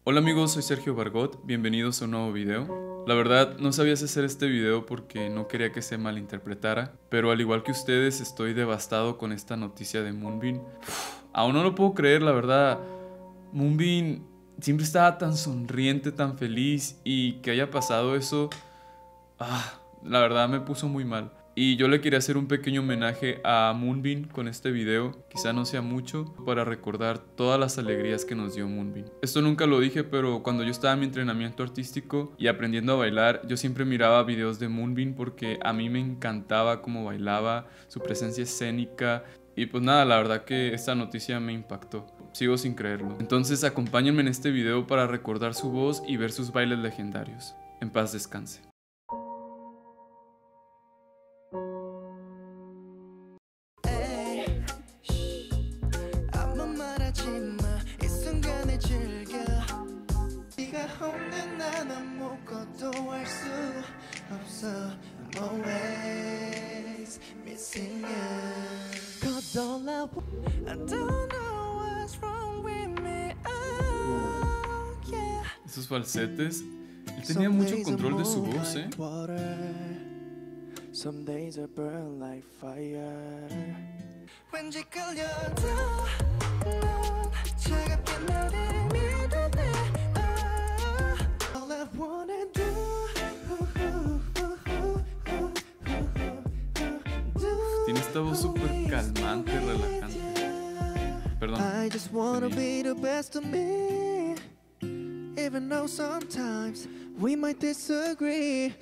Hola amigos, soy Sergio Bargot, bienvenidos a un nuevo video. La verdad, no sabía si hacer este video porque no quería que se malinterpretara, pero al igual que ustedes estoy devastado con esta noticia de Moonbin. Aún no lo puedo creer, la verdad. Moonbin siempre estaba tan sonriente, tan feliz, y que haya pasado eso, la verdad me puso muy mal. Y yo le quería hacer un pequeño homenaje a Moonbin con este video, quizá no sea mucho, para recordar todas las alegrías que nos dio Moonbin. Esto nunca lo dije, pero cuando yo estaba en mi entrenamiento artístico y aprendiendo a bailar, yo siempre miraba videos de Moonbin porque a mí me encantaba cómo bailaba, su presencia escénica, y pues nada, la verdad que esta noticia me impactó. Sigo sin creerlo. Entonces acompáñenme en este video para recordar su voz y ver sus bailes legendarios. En paz descanse. Esos falsetes, él tenía mucho control de su voz, Some days I burn like fire. All I wanna do. Tiene esta voz súper calmante y relajante. Perdón. I just wanna be the best of me, even though sometimes we might disagree.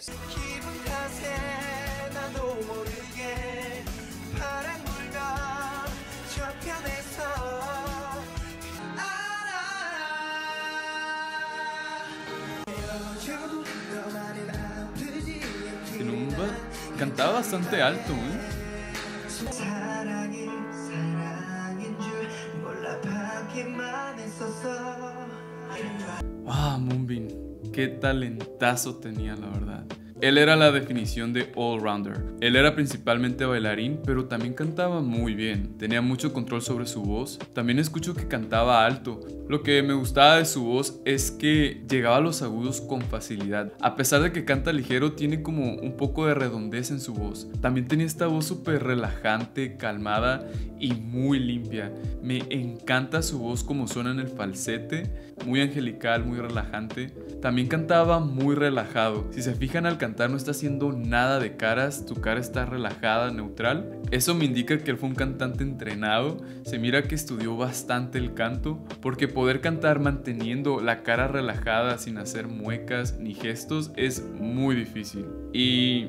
Cantaba bastante alto, Moonbin, qué talentazo tenía, la verdad. Él era la definición de all-rounder. Él era principalmente bailarín, pero también cantaba muy bien. Tenía mucho control sobre su voz. También escucho que cantaba alto. Lo que me gustaba de su voz es que llegaba a los agudos con facilidad. A pesar de que canta ligero, tiene como un poco de redondez en su voz. También tenía esta voz súper relajante, calmada y muy limpia. Me encanta su voz como suena en el falsete. Muy angelical, muy relajante. También cantaba muy relajado. Si se fijan al cantar no está haciendo nada de caras, tu cara está relajada, neutral. Eso me indica que él fue un cantante entrenado. Se mira que estudió bastante el canto, porque poder cantar manteniendo la cara relajada sin hacer muecas ni gestos es muy difícil. Y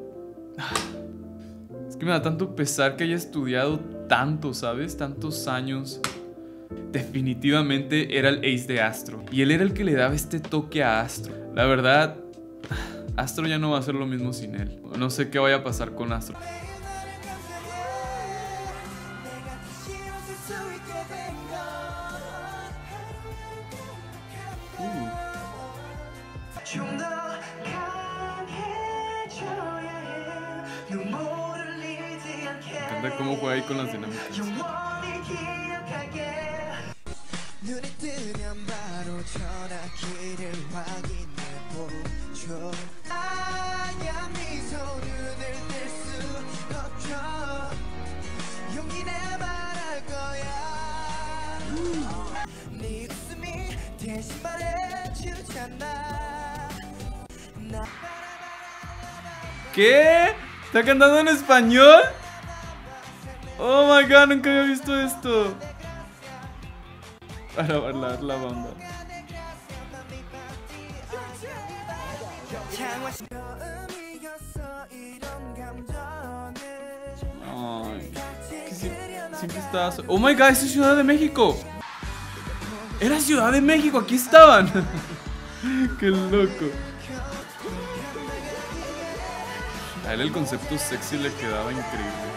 es que me da tanto pesar que haya estudiado tanto, ¿sabes? Tantos años. Definitivamente era el ace de Astro, y él era el que le daba este toque a Astro. La verdad, Astro ya no va a ser lo mismo sin él. No sé qué vaya a pasar con Astro. Me encanta cómo juega ahí con las dinámicas. ¿Qué? ¿Está cantando en español? Oh my god, nunca había visto esto. Para bailar la banda. Ay, que siempre estaba... Oh my god, ¿eso es Ciudad de México? Era Ciudad de México, aquí estaban. Qué loco. A él el concepto sexy le quedaba increíble.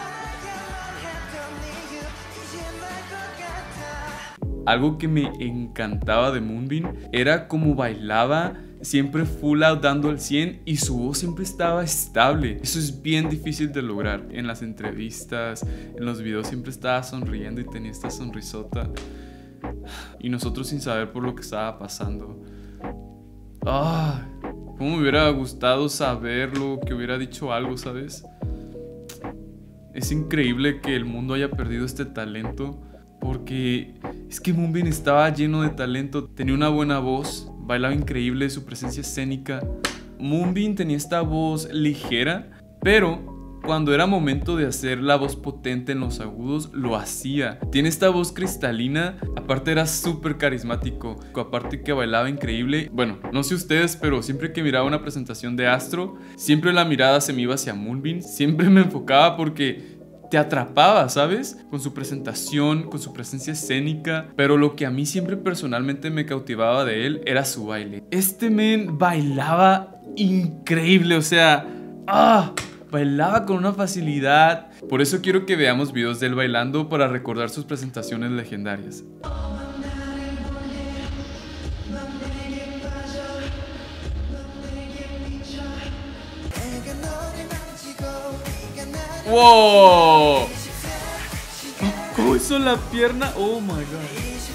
Algo que me encantaba de Moonbin era cómo bailaba, siempre full out dando el 100, y su voz siempre estaba estable. Eso es bien difícil de lograr. En las entrevistas, en los videos siempre estaba sonriendo y tenía esta sonrisota. Y nosotros sin saber por lo que estaba pasando. Ah, cómo me hubiera gustado saberlo, que hubiera dicho algo, ¿sabes? Es increíble que el mundo haya perdido este talento, porque es que Moonbin estaba lleno de talento, tenía una buena voz, bailaba increíble, su presencia escénica. Moonbin tenía esta voz ligera, pero cuando era momento de hacer la voz potente en los agudos, lo hacía. Tiene esta voz cristalina, aparte era súper carismático, aparte que bailaba increíble. Bueno, no sé ustedes, pero siempre que miraba una presentación de Astro, siempre la mirada se me iba hacia Moonbin, siempre me enfocaba porque te atrapaba, ¿sabes? Con su presentación, con su presencia escénica. Pero lo que a mí siempre personalmente me cautivaba de él era su baile. Este men bailaba increíble, o sea... bailaba con una facilidad. Por eso quiero que veamos videos de él bailando para recordar sus presentaciones legendarias. ¡Wow! ¿Cómo hizo la pierna? Oh my god.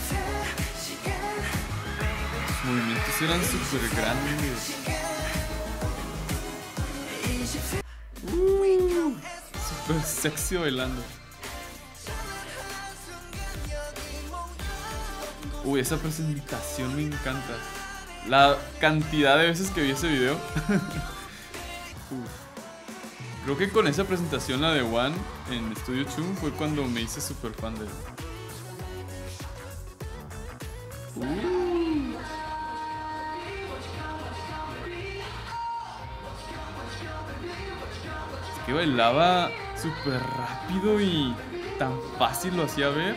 Sus movimientos eran súper grandes. Súper sexy bailando. Uy, esa presentación me encanta. La cantidad de veces que vi ese video. Creo que con esa presentación, la de One en Studio Chum, fue cuando me hice súper fan de él. Es que bailaba súper rápido y tan fácil lo hacía ver.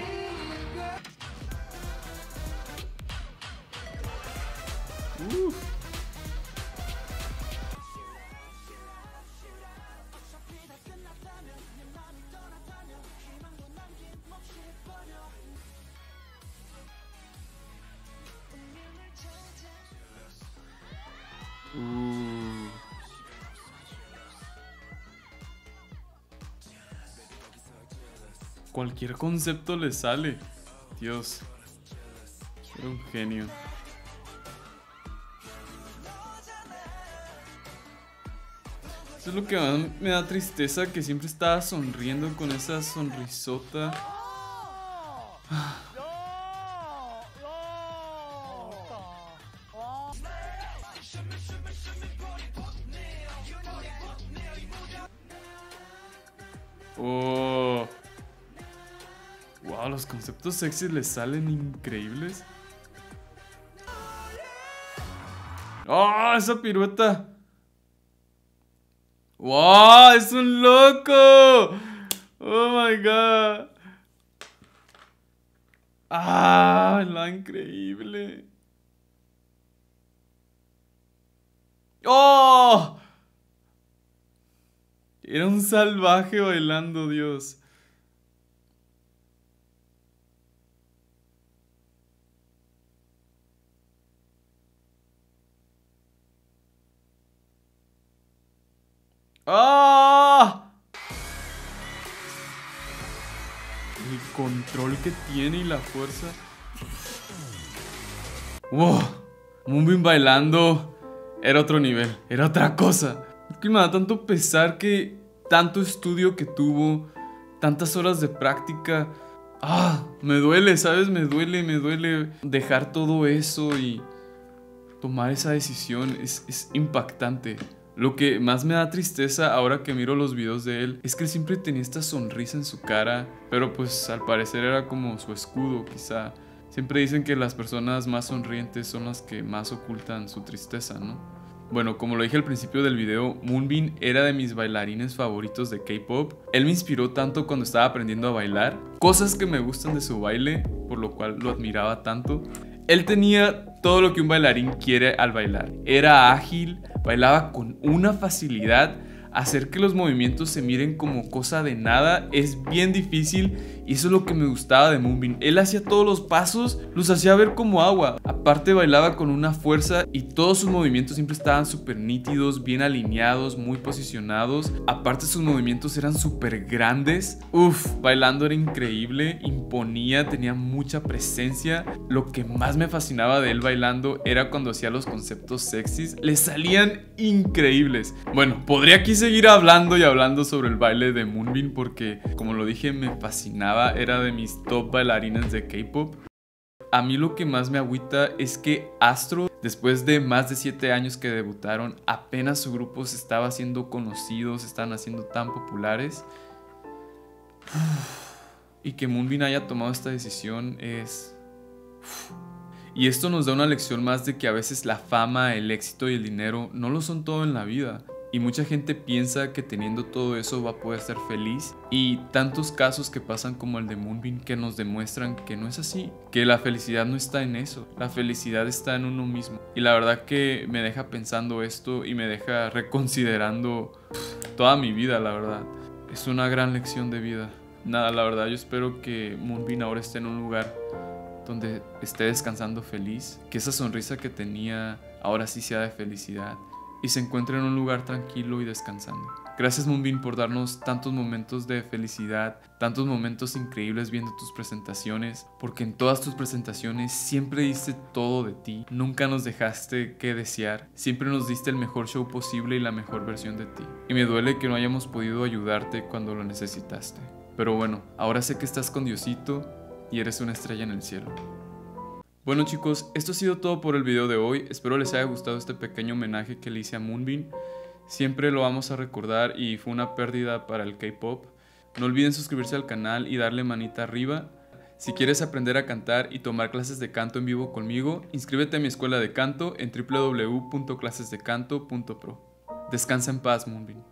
Cualquier concepto le sale. Dios. Era un genio. Eso es lo que más me da tristeza, que siempre estaba sonriendo con esa sonrisota. Oh. Wow, los conceptos sexys le salen increíbles. ¡Oh, esa pirueta! ¡Wow! ¡Es un loco! ¡Oh, my God! ¡Ah! ¡La increíble! ¡Oh! Era un salvaje bailando, Dios. ¡Ah! El control que tiene y la fuerza. ¡Wow! Moonbin bailando era otro nivel, era otra cosa. Es que me da tanto pesar que tanto estudio que tuvo, tantas horas de práctica. Me duele, ¿sabes? Me duele dejar todo eso y tomar esa decisión. Es impactante. Lo que más me da tristeza ahora que miro los videos de él es que él siempre tenía esta sonrisa en su cara, pero pues al parecer era como su escudo, quizá. Siempre dicen que las personas más sonrientes son las que más ocultan su tristeza, ¿no? Bueno, como lo dije al principio del video, Moonbin era de mis bailarines favoritos de K-pop. Él me inspiró tanto cuando estaba aprendiendo a bailar, cosas que me gustan de su baile, por lo cual lo admiraba tanto. Él tenía todo lo que un bailarín quiere al bailar. Era ágil, bailaba con una facilidad. Hacer que los movimientos se miren como cosa de nada es bien difícil Y eso es lo que me gustaba de Moonbin. Él hacía todos los pasos, los hacía ver como agua. Aparte bailaba con una fuerza y todos sus movimientos siempre estaban súper nítidos, bien alineados, muy posicionados. Aparte sus movimientos eran súper grandes. Bailando era increíble, imponía, tenía mucha presencia. Lo que más me fascinaba de él bailando era cuando hacía los conceptos sexys. Le salían increíbles. Bueno, podría aquí seguir hablando y hablando sobre el baile de Moonbin porque, como lo dije, me fascinaba. Era de mis top bailarines de K-pop. A mí lo que más me agüita es que Astro, después de más de 7 años que debutaron, apenas su grupo se estaba haciendo conocido, se estaban haciendo tan populares. Y que Moonbin haya tomado esta decisión es... Y esto nos da una lección más de que a veces la fama, el éxito y el dinero no lo son todo en la vida. Y mucha gente piensa que teniendo todo eso va a poder ser feliz. Y tantos casos que pasan como el de Moonbin que nos demuestran que no es así. Que la felicidad no está en eso. La felicidad está en uno mismo. Y la verdad que me deja pensando esto y me deja reconsiderando toda mi vida, la verdad. Es una gran lección de vida. Nada, la verdad yo espero que Moonbin ahora esté en un lugar donde esté descansando feliz. Que esa sonrisa que tenía ahora sí sea de felicidad. Y se encuentre en un lugar tranquilo y descansando. Gracias Moonbin por darnos tantos momentos de felicidad, tantos momentos increíbles viendo tus presentaciones, porque en todas tus presentaciones siempre diste todo de ti, nunca nos dejaste que desear, siempre nos diste el mejor show posible y la mejor versión de ti. Y me duele que no hayamos podido ayudarte cuando lo necesitaste. Pero bueno, ahora sé que estás con Diosito y eres una estrella en el cielo. Bueno chicos, esto ha sido todo por el video de hoy. Espero les haya gustado este pequeño homenaje que le hice a Moonbin. Siempre lo vamos a recordar y fue una pérdida para el K-pop. No olviden suscribirse al canal y darle manita arriba. Si quieres aprender a cantar y tomar clases de canto en vivo conmigo, inscríbete a mi escuela de canto en www.clasesdecanto.pro. Descansa en paz, Moonbin.